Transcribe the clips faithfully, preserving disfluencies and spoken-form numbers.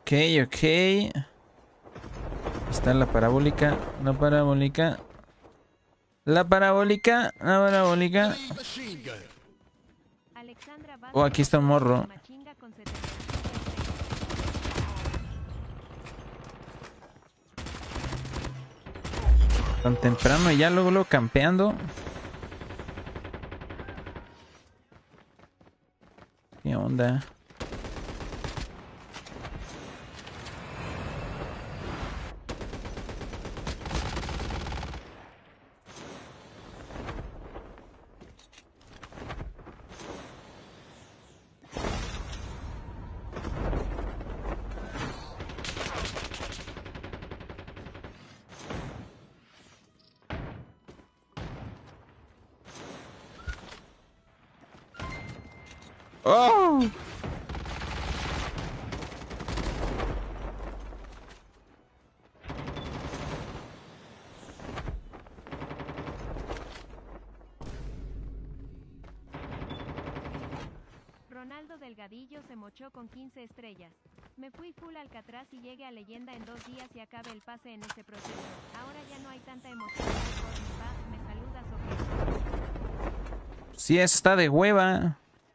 ok, ok. Está la parabólica. La parabólica. La parabólica. La parabólica. Oh, aquí está un morro. Tan temprano y ya luego lo campeando. ¿Qué onda? ¡Oh! Ronaldo Delgadillo se mochó con quince estrellas. Me fui full Alcatraz y llegué a leyenda en dos días y acabe el pase en este proceso. Ahora ya no hay tanta emoción. Me saludas o qué. Sí, eso está de hueva.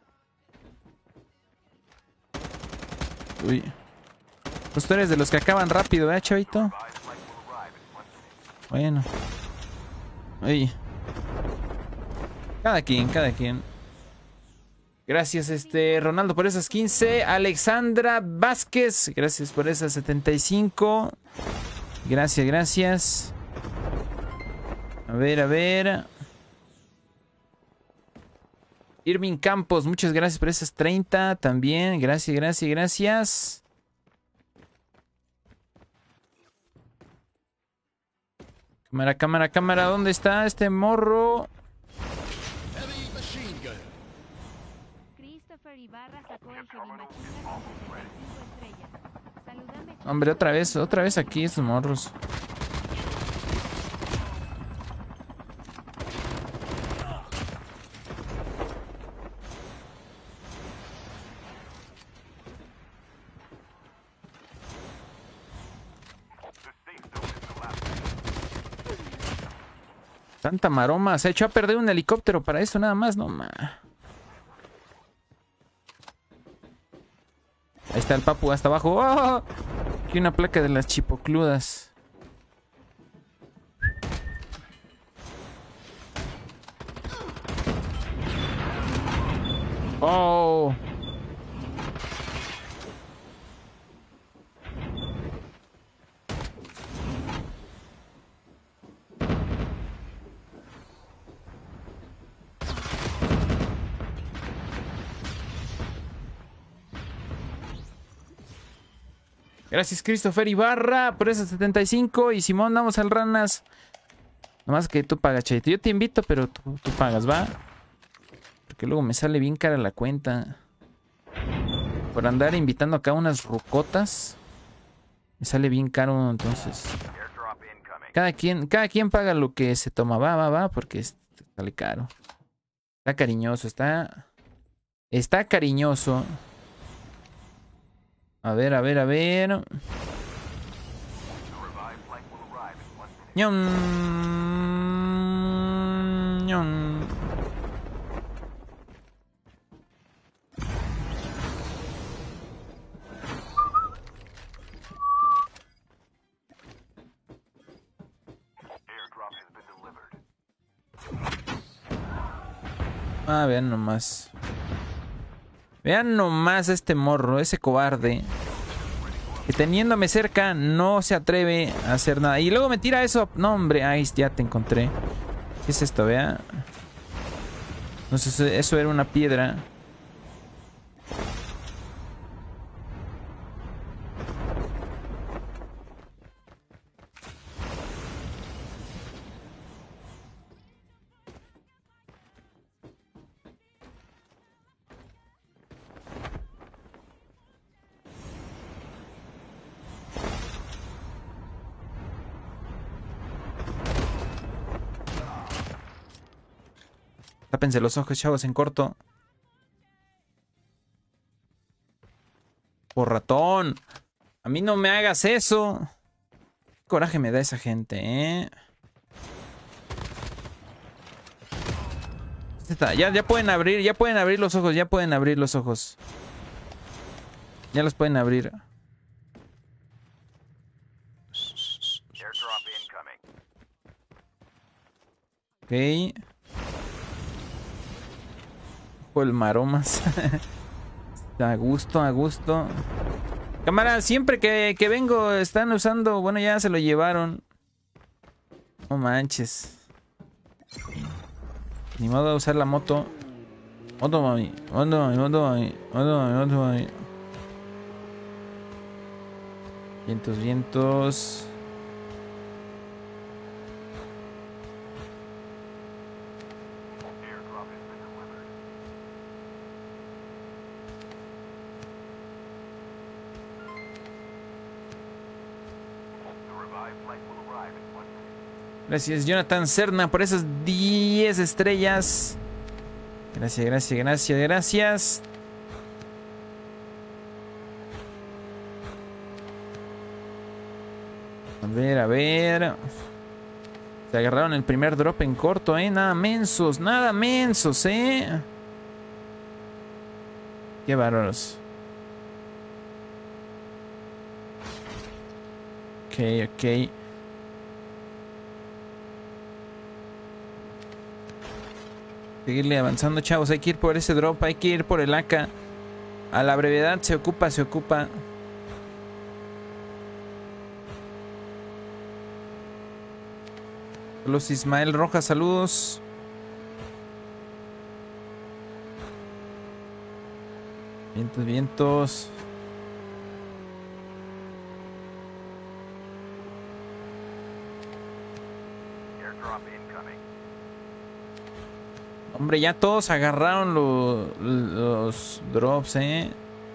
Uy. Pues tú eres de los que acaban rápido, ¿eh, chavito? Bueno. Uy. Cada quien, cada quien. Gracias, este, Ronaldo, por esas quince. Alexandra Vázquez, gracias por esas setenta y cinco. Gracias, gracias. A ver, a ver. Irving Campos, muchas gracias por esas treinta también. Gracias, gracias, gracias. Cámara, cámara, cámara. ¿Dónde está este morro? Hombre, otra vez, otra vez aquí estos morros. Tanta maroma. Se ha hecho a perder un helicóptero para eso nada más, no ma. Ahí está el papu hasta abajo. ¡Oh! Aquí una placa de las chipocludas. ¡Oh! Gracias, Christopher Ibarra, por esas setenta y cinco. Y Simón, damos al ranas. Nomás que tú pagas, Chaito. Yo te invito, pero tú, tú pagas, ¿va? Porque luego me sale bien cara la cuenta. Por andar invitando acá unas rucotas. Me sale bien caro, entonces. Cada quien, cada quien paga lo que se toma. Va, va, va, porque sale caro. Está cariñoso, está... Está cariñoso. A ver, a ver, a ver. ñon, ñon. Ah, vean nomás. Vean nomás a este morro, ese cobarde. Que teniéndome cerca no se atreve a hacer nada. Y luego me tira eso. No, hombre, ahí ya te encontré. ¿Qué es esto, vea? No sé, eso era una piedra. Tápense los ojos, chavos, en corto. Por ratón. A mí no me hagas eso. Qué coraje me da esa gente, ¿eh? Está, ya, ya pueden abrir, ya pueden abrir los ojos, ya pueden abrir los ojos. Ya los pueden abrir. Ok. Ojo el maromas. A gusto, a gusto. Cámara, siempre que, que vengo están usando... Bueno, ya se lo llevaron. No manches. Ni modo de usar la moto. Moto, mami. Moto, mami. Moto, mami. Moto, mami. Moto, mami. Vientos, vientos. Gracias, Jonathan Serna, por esas diez estrellas. Gracias, gracias, gracias, gracias. A ver, a ver. Se agarraron el primer drop en corto, ¿eh? Nada mensos, nada mensos, ¿eh? Qué bárbaros. Ok, ok. Seguirle avanzando, chavos. Hay que ir por ese drop. Hay que ir por el A K. A la brevedad se ocupa, se ocupa. Los Ismael Rojas, saludos. Vientos, vientos. Hombre, ya todos agarraron lo, los drops, eh.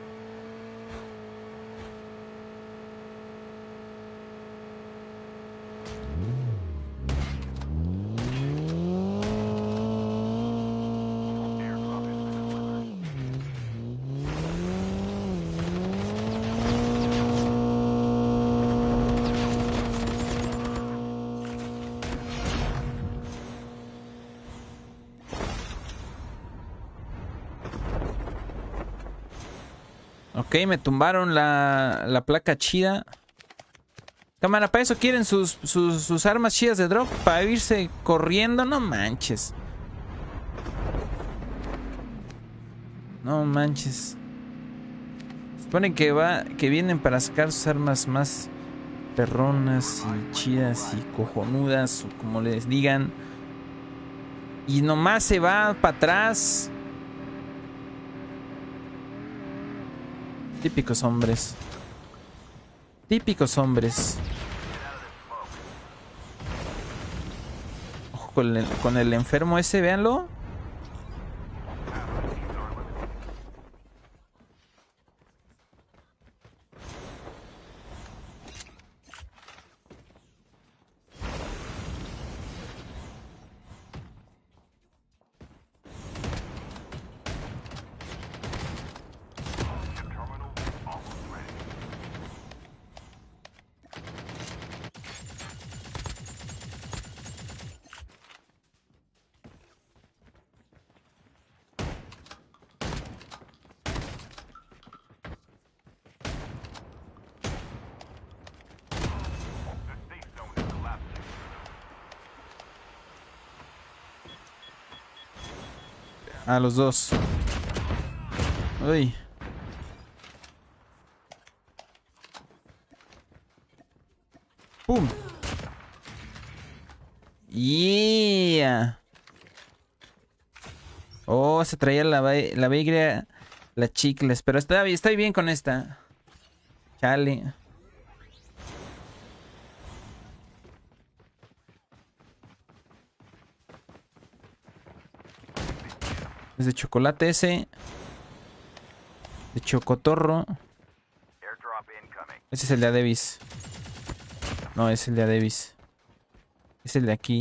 Ok, me tumbaron la, la placa chida. Cámara, para eso quieren sus, sus, sus armas chidas de drop. Para irse corriendo, no manches. No manches. Suponen que va, que vienen para sacar sus armas más perronas y chidas y cojonudas, o como les digan. Y nomás se va para atrás. Típicos hombres. Típicos hombres. Ojo con el, con el enfermo ese, véanlo. A los dos. Uy. ¡Pum! ¡Yeah! Oh, se traía la, la Vigria, la chicles. Pero está, estoy bien con esta. Chale. Es de chocolate ese. De chocotorro. Ese es el de Adebis. No, es el de Adebis. Es el de aquí.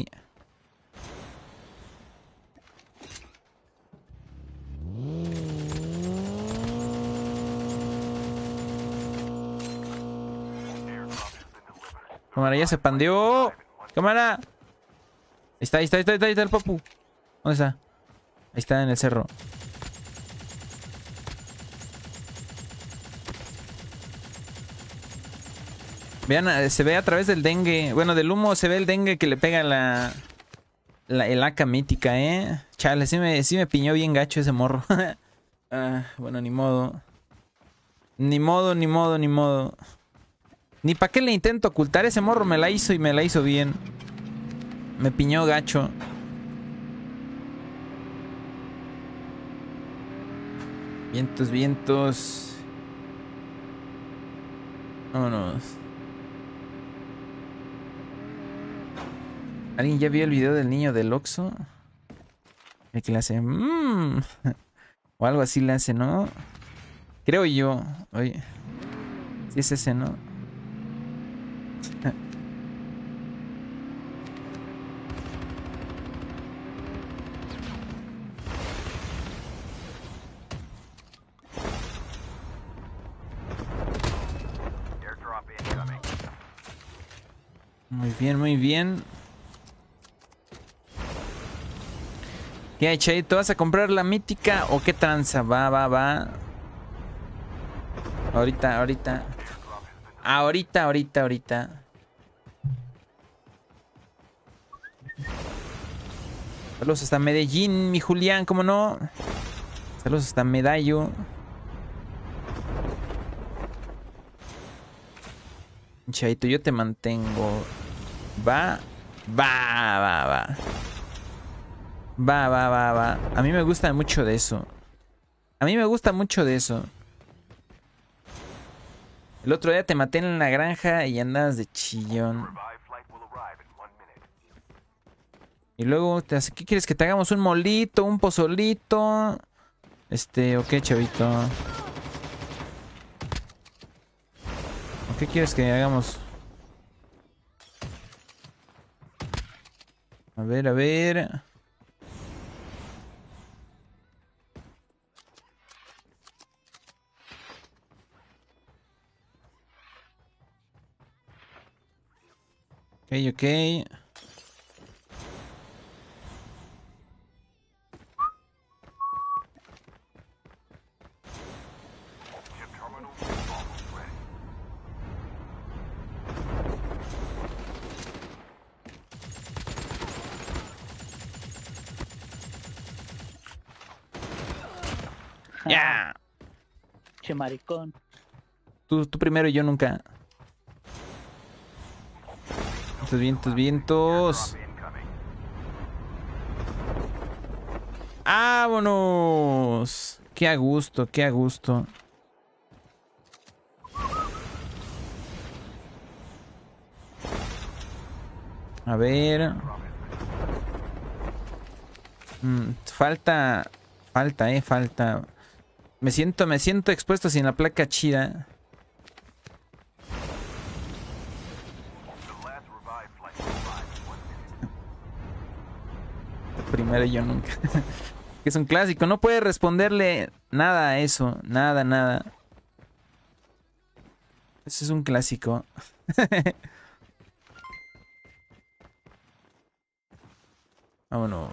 Cámara, ya se pandeó. Cámara. Ahí está, ahí está, ahí está, ahí está el papu. ¿Dónde está? Ahí está en el cerro. Vean, se ve a través del dengue. Bueno, del humo se ve el dengue que le pega la... la el A K mítica, ¿eh? Chale, sí me, sí me piñó bien gacho ese morro. Ah, bueno, ni modo. Ni modo, ni modo, ni modo. Ni para qué le intento ocultar. Ese morro me la hizo y me la hizo bien. Me piñó gacho. Vientos, vientos. Vámonos. ¿Alguien ya vio el video del niño del Oxxo? El que le hace... Mmm. O algo así le hace, ¿no? Creo yo. Oye. Sí es ese, ¿no? Muy bien, muy bien. ¿Qué hay, Chaito? ¿Vas a comprar la mítica o qué tranza? Va, va, va. Ahorita, ahorita. Ahorita, ahorita, ahorita. Saludos hasta Medellín, mi Julián, ¿cómo no? Saludos hasta Medallo. Chaito, yo te mantengo. Va, va, va, va. Va, va, va, va. A mí me gusta mucho de eso. A mí me gusta mucho de eso. El otro día te maté en la granja y andabas de chillón. Y luego, te hace, ¿qué quieres? ¿Que te hagamos un molito, un pozolito? Este, ¿o qué, chavito? ¿O qué quieres que hagamos? A ver, a ver... Ok, ok. Ya. Yeah. Che maricón. Tú, tú primero y yo nunca. Vientos, vientos, vientos. ¡Vámonos! Qué a gusto, qué a gusto. A ver. Mm, falta. Falta, eh, falta. Me siento, me siento expuesto sin la placa chida. Primero yo nunca. Es un clásico. No puede responderle nada a eso. Nada, nada. Eso es un clásico. Vámonos.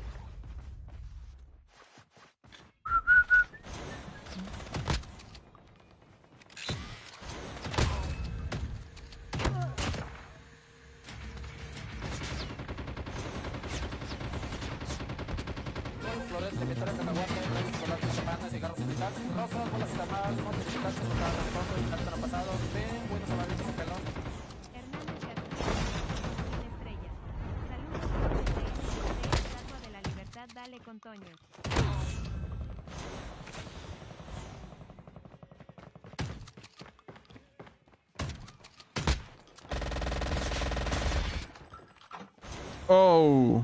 Dale con Toño. Oh.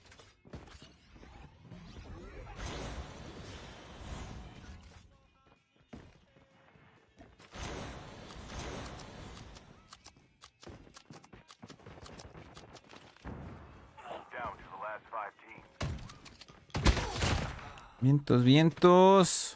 Vientos, vientos.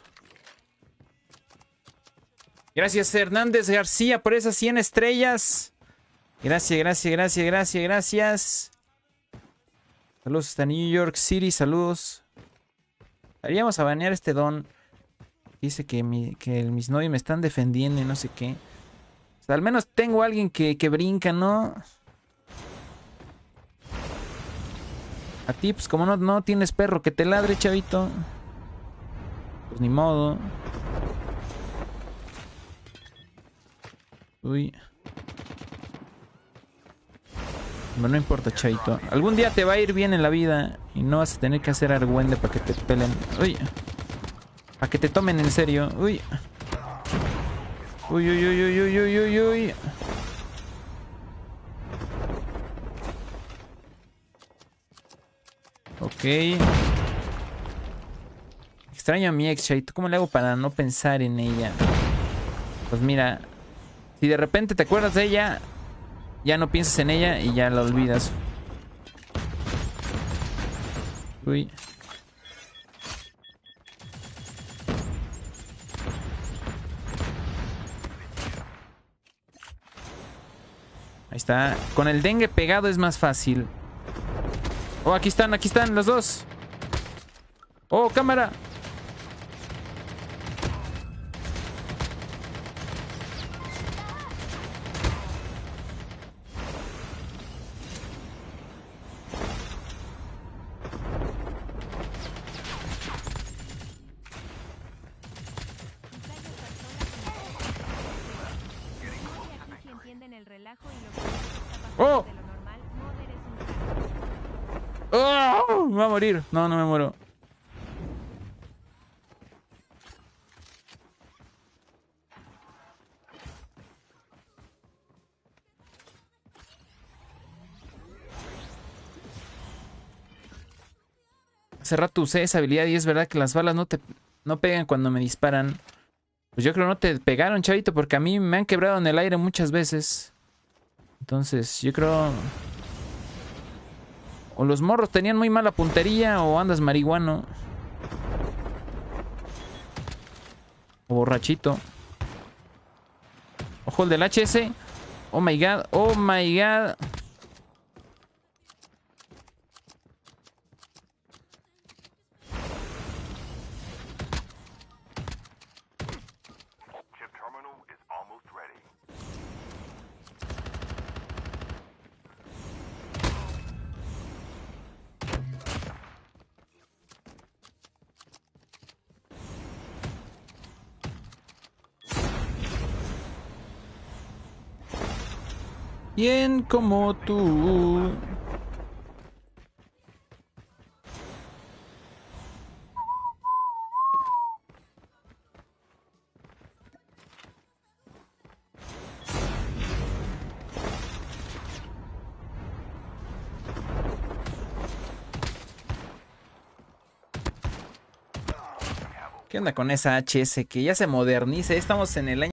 Gracias, Hernández García, por esas cien estrellas. Gracias, gracias, gracias, gracias, gracias. Saludos hasta New York City, saludos. Haríamos a banear a este don. Dice que, mi, que mis novios me están defendiendo y no sé qué. O sea, al menos tengo a alguien que, que brinca, ¿no? A ti, pues como no, no tienes perro que te ladre, chavito. Pues ni modo. Uy. Bueno, no importa, chavito. Algún día te va a ir bien en la vida y no vas a tener que hacer argüende para que te pelen. Uy. Para que te tomen en serio. Uy. Uy, uy, uy, uy, uy, uy, uy, uy. Ok. Extraño a mi ex, chavito. ¿Cómo le hago para no pensar en ella? Pues mira, si de repente te acuerdas de ella, ya no piensas en ella y ya la olvidas. Uy. Ahí está. Con el dengue pegado es más fácil. Oh, aquí están, aquí están los dos. Oh, cámara. ¡Oh! ¡Oh! Me va a morir. No, no me muero. Hace rato usé esa habilidad y es verdad que las balas no te no pegan cuando me disparan. Pues yo creo que no te pegaron, chavito, porque a mí me han quebrado en el aire muchas veces. Entonces, yo creo... O los morros tenían muy mala puntería o andas marihuano. O borrachito. Ojo el del H S. Oh my god, oh my god. Bien como tú. ¿Qué onda con esa H S? Que ya se moderniza. Estamos en el año